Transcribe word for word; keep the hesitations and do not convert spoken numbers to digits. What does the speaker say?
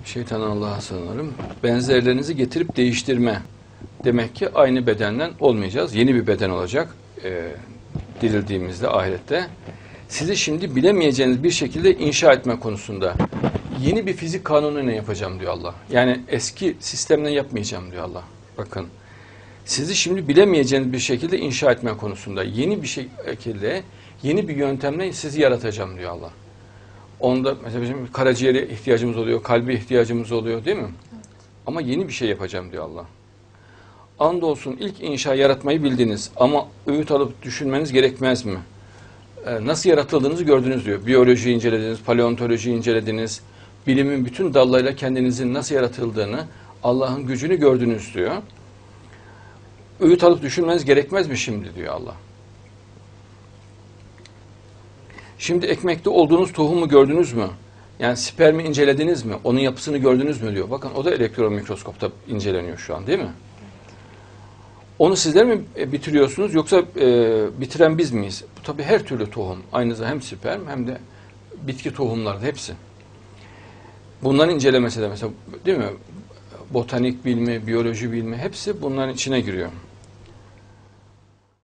Şeytandan Allah'a sığınırım. Benzerlerinizi getirip değiştirme. Demek ki aynı bedenden olmayacağız. Yeni bir beden olacak. E, dirildiğimizde ahirette. Sizi şimdi bilemeyeceğiniz bir şekilde inşa etme konusunda yeni bir fizik kanunu ne yapacağım diyor Allah. Yani eski sistemle yapmayacağım diyor Allah. Bakın. Sizi şimdi bilemeyeceğiniz bir şekilde inşa etme konusunda yeni bir şekilde, yeni bir yöntemle sizi yaratacağım diyor Allah. Onda mesela bizim karaciğere ihtiyacımız oluyor, kalbe ihtiyacımız oluyor değil mi? Evet. Ama yeni bir şey yapacağım diyor Allah. Andolsun ilk inşa yaratmayı bildiniz ama öğüt alıp düşünmeniz gerekmez mi? Ee, nasıl yaratıldığınızı gördünüz diyor. Biyolojiyi incelediniz, paleontolojiyi incelediniz. Bilimin bütün dallarıyla kendinizin nasıl yaratıldığını, Allah'ın gücünü gördünüz diyor. Öğüt alıp düşünmeniz gerekmez mi şimdi diyor Allah. Şimdi ekmekte olduğunuz tohumu gördünüz mü? Yani spermi incelediniz mi? Onun yapısını gördünüz mü diyor. Bakın o da elektron mikroskopta inceleniyor şu an değil mi? Onu sizler mi bitiriyorsunuz yoksa e, bitiren biz miyiz? Bu tabii her türlü tohum. Aynı zamanda hem sperm hem de bitki tohumları hepsi. Bunların incelemesi de mesela değil mi? Botanik bilimi, biyoloji bilimi hepsi bunların içine giriyor.